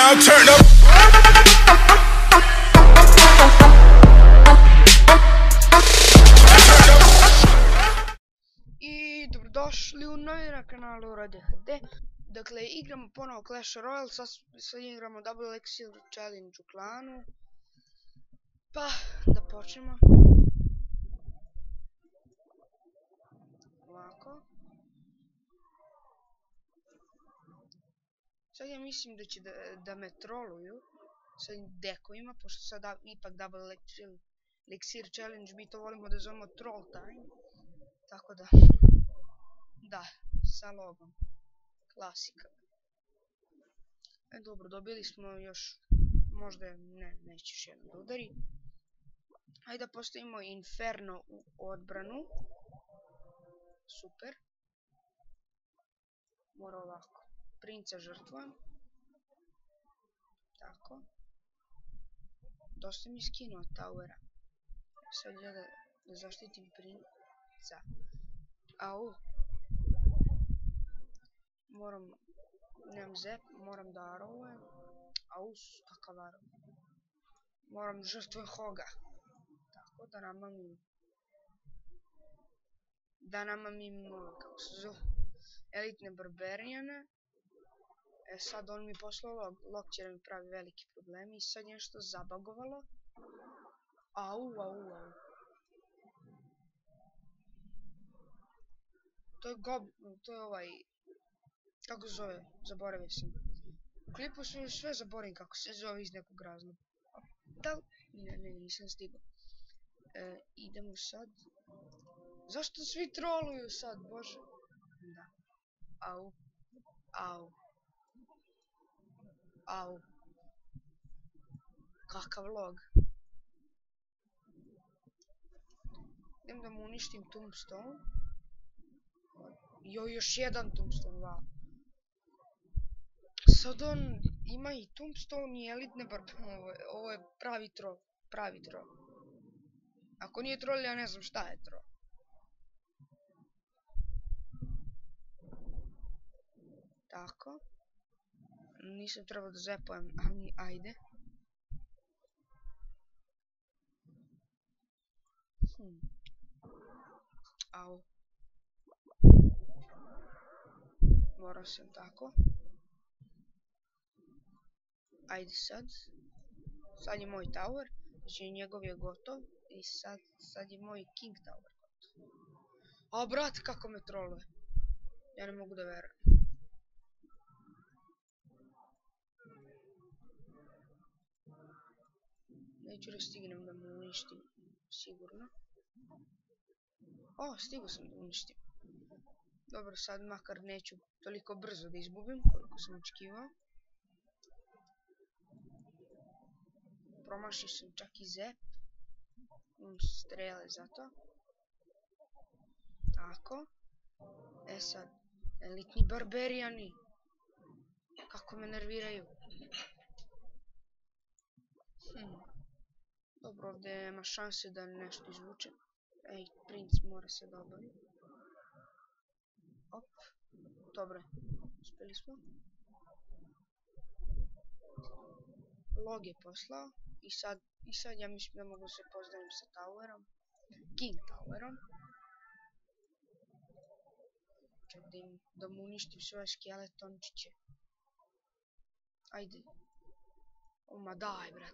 now, turn up. I dobrodošli u novi na kanalu RDHD. Dakle, igramo ponovo Clash Royale, sad igramo Double Elixir Challenge u klanu. Pa, da počnemo. Ovako. Sad ja mislim da će da me troluju sa dekovima, pošto sad ipak Double Elixir Challenge, mi to volimo da zovemo Troll Time. Tako da, da, sa logom, klasika. Dobro, dobili smo još, možda neće još jedno da udari. Hajde da postavimo Inferno u odbranu. Super. Mora ovako, princa žrtvujem. Tako. Dosta mi skinuo towera. Sad ja da zaštitim princa. Au. Moram, nemam zep, moram da arovujem. Au, kakav arov. Moram žrtvujem Hoga. Tako da namamim, kako se zove, elitne barberijane. Sad on mi poslao log će da mi pravi veliki problemi i sad je nešto zabagovalo. Au. To je ovaj, kako se zove, zaboravio sam. U klipu su sve zaboravim kako se zove iz nekog razloga. Ne, nisam stigao. Idemo sad. Zašto svi troluju sad, bože? Da. Au. Kakav log. Idem da mu uništim Tombstone. Još jedan Tombstone, wow. Sad on ima i Tombstone i elitne barberijane. Ovo je pravi troll. Ako nije troll, ja ne znam šta je troll. Tako. Nisam trebao da zepujem, ali ajde. Au. Morao sam tako. Ajde sad. Sad je moj tower. Znači njegov je gotov. I sad je moj king tower gotov. A brat, kako me troluje. Ja ne mogu da verujem. Neću da stignem da mu uništim. Sigurno. Stigao sam da uništim. Dobro, sad makar neću toliko brzo da izgubim koliko sam očekivao. Promašio sam čak i zep. Strele zato. Tako. Sad, elitni barberijani. Kako me nerviraju. Dobro, ovdje nema šanse da nešto izvučem. Princ mora se da obavi. Op. Dobro, uspjeli smo. Log je poslao. I sad ja mislim da mogu se pozdravim sa towerom. King towerom. Čak da mu uništim svoje skeletončiće. Ajde. Ma daj, brat.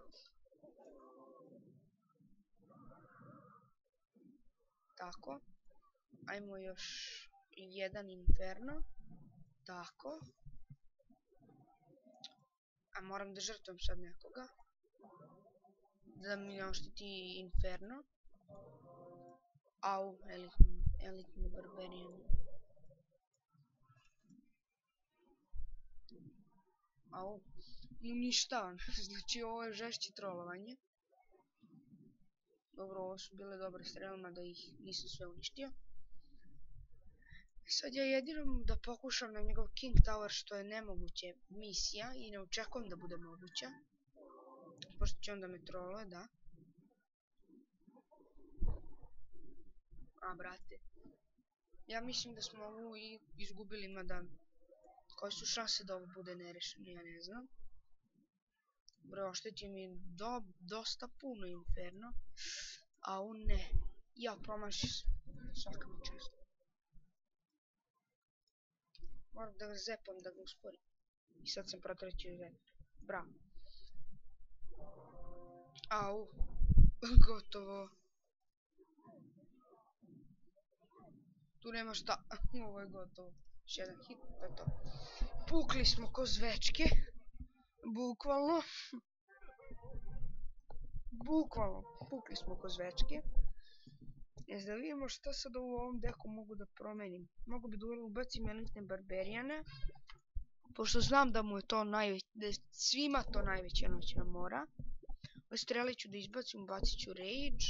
Tako. Ajmo još jedan Inferno. Tako. A moram da žrtvujem sad nekoga. Da mi ne oštiti Inferno. Au, elitni barberijani. Au. Uništavan. Znači ovo je žešće trolovanje. Dobro, ovo su bile dobre strele, mada ih nisam sve uništio. Sad ja jedino da pokušam na njegov King Tower, što je nemoguće misija i ne očekujem da bude moguća. Pošto će onda me troluje, da. Brate. Ja mislim da smo ovu izgubili, mada koje su šanse da ovo bude nerešeno, ja ne znam. Bre, oštetio mi dosta puno Inferno. A on ne. Ja, promašio sam. Svaka mi čast. Moram da ga zepam, da ga usporim. I sad sam protrećio zep. Bravo. Au. Gotovo. Tu nema šta. Ovo je gotovo. Još jedan hit, to je to. Pukli smo ko zvečke. Bukvalno. Bukvalno. Pukli smo ko zvečke. Da vidimo šta sad u ovom deku mogu da promenim. Mogu bi da ubacim elitne barberijane. Pošto znam da mu je to najveće, da je svima to najveća noćna mora. Strelit ću da izbacim, bacit ću Rage.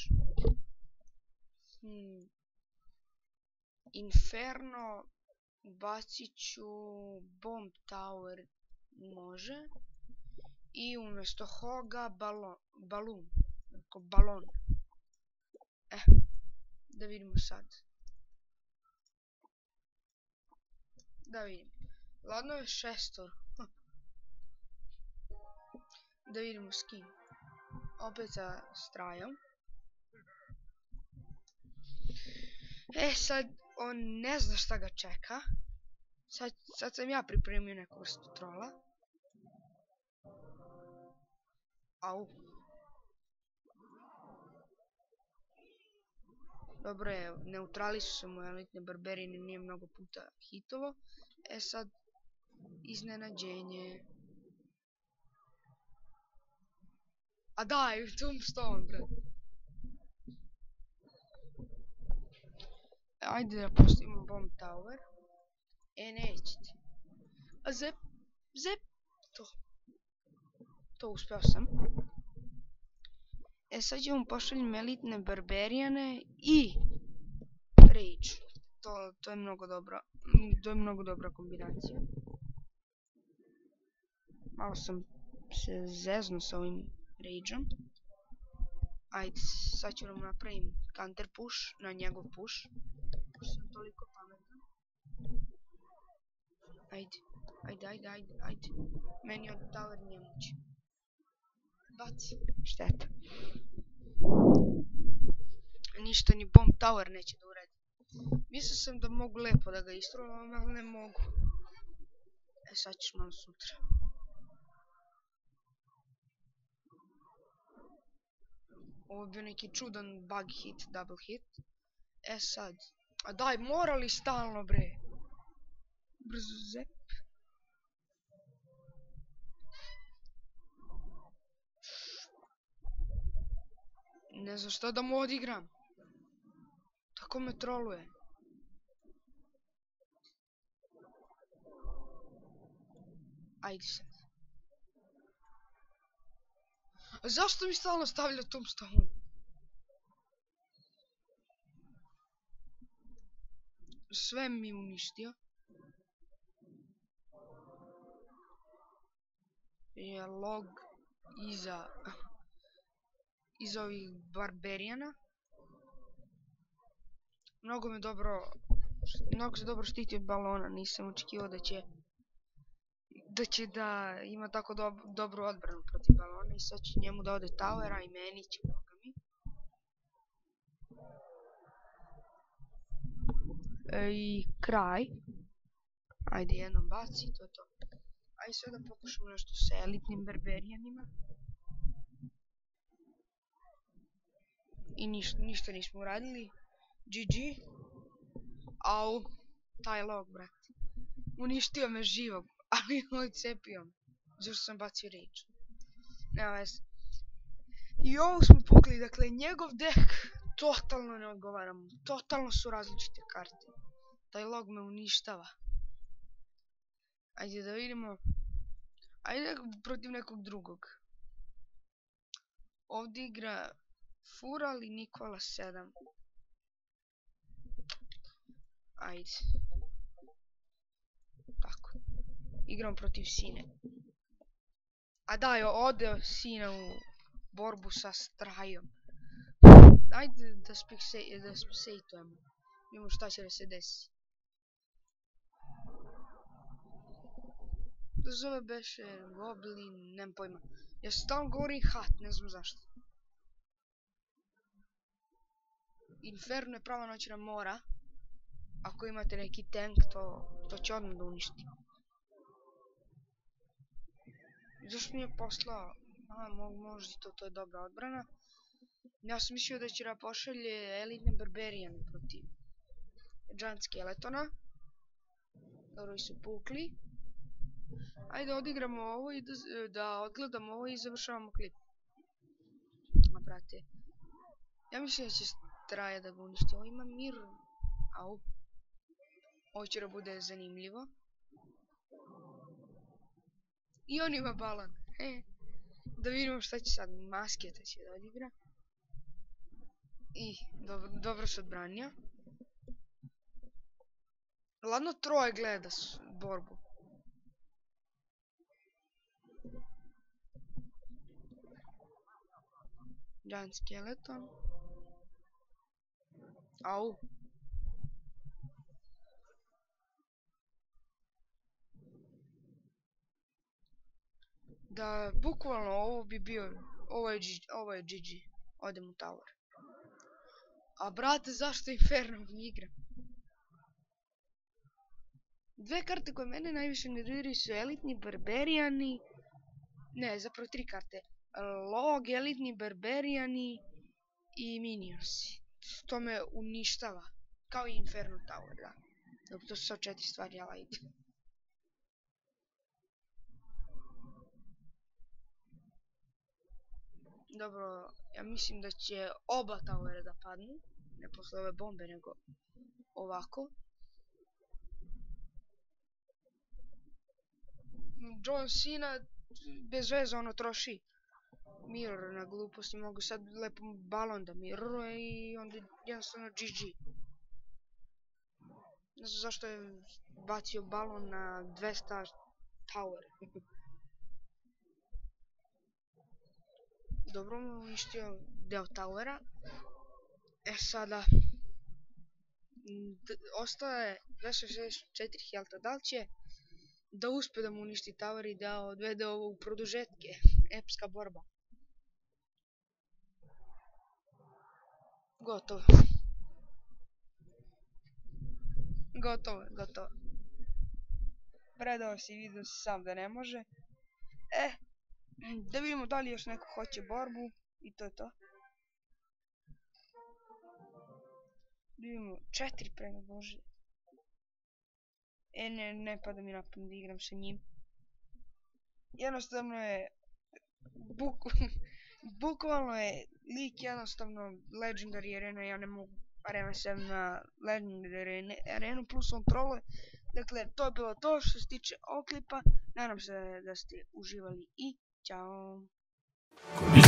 Inferno. Bacit ću Bomb Tower. Može. I umjesto Hoga balon. Balon. Da vidimo sad. Da vidim. Ladno je 6. Da vidimo s kim. Opet sa Strajom. Sad on ne zna šta ga čeka. Sad sam ja pripremio neku vrstu trola. Au. Dobro je, neutralisu sam mu elitne barberine, nije mnogo puta hitovo. Sad iznenađenje. A daj, Tombstone, brat. Ajde da postavimo Bomb Tower. Nećete. A zep. To uspeo sam. Sad ćemo pošaljem elitne barberijane i Rage. To je mnogo dobro. To je mnogo dobra kombinacija. Malo sam se zeznuo sa ovim Rageom. Ajde, sad ću nam napravim counter push na njegov push. Pošto sam toliko pametan. Ajde. Meni od tower nije moći. Baci. Šteta. Ništa ni Bomb Tower neće da uredi. Mislio sam da mogu lepo da ga istrolam, ali ne mogu. Sad ćeš malo sutra. Ovo je bio neki čudan bug hit, double hit. Sad. A daj, morali stalno, bre. Brzo zep. Ne znam što da mu odigram. Tako me troluje. Ajde sad. A zašto mi stalno stavlja Tombstone? Sve mi uništio. Je log iza ovih barberijana. Mnogo se dobro štiti od balona. Nisam očekivao da će da ima tako dobru odbranu protiv balona. I sad će njemu da ode towera i meni će, boga mi. I kraj. Ajde, jednom baci, to je to. Ajde sad da pokušamo nešto sa elitnim barberijanima. I ništa nismo uradili. GG. Au, taj log, brate. Uništio me živog, ali odcepio me. Zašto sam bacio Rage. Nema veze. I ovo smo pukli, dakle, njegov dek totalno ne odgovara mu. Totalno su različite karte. Taj log me uništava. Ajde da vidimo. Ajde protiv nekog drugog. Ovdje igra Fural i Nikola 7. Ajde. Tako. Igram protiv Sine. A daj, ode Sina u borbu sa Strajom. Ajde da spectatujemo. Vidimo šta će da se desi. da zove beše Goblin, nemam pojma. Ja stalno govorim hat, ne znam zašto. Inferno je prava noćna mora. Ako imate neki tank, to će odmah da uništi. Zašto nije poslao? Možda to je dobra odbrana. Ja sam mislio da će da pošalje elitne Barbarian protiv Giant Skeletona. Dobro, su pukli. Ajde odigramo ovo i da odgledamo ovo i završavamo klip. Brate. Ja mislim da će Straja da ga uništi. Ovo ima mir. Au. Ovo će da bude zanimljivo. I on ima balon. Da vidimo šta će sad. Masketa će da odigra. I dobro se odbranio. Ladno troje gleda borbu. Giant Skeleton. Au. Da, bukvalno ovo bi bio, ovo je GG. Odem u tower. A brate, zašto Inferno mi igra? Dve karte koje mene najviše nerviraju su elitni Barbarijani. Ne, zapravo tri karte. Log, elitni Barbarijani i Minionsi. To me uništava. Kao i Inferno Tower, da. Dok to su sad 4 stvari, ali ide. Dobro, ja mislim da će oba towera da padnu. Ne posle ove bombe, nego ovako. John Cena bez veze ono troši mirror na gluposti. Mogu sad lepo balon da mirroruje i onda jednostavno GG. Ne znam zašto je bacio balon na 200 tower. Dobro mu uništio deo towera. Sada ostaje 264 health. Da li će da uspe da mu uništi tower i da odvede ovo u produžetke? Epska borba. Gotovo. Gotovo. Predao si, vidio si sam da ne može. Da vidimo da li još neko hoće borbu. I to je to. Da vidimo 4 prema Bože. Ne pada mi na pamet da igram sa njim. Jednostavno je bukvalno je lik jednostavno Legendary Arena. Ja ne mogu Arena 7 na Legendary Arenu plus kontrole. Dakle, to je bilo to što se tiče ovog klipa. Nadam se da ste uživali i ćao.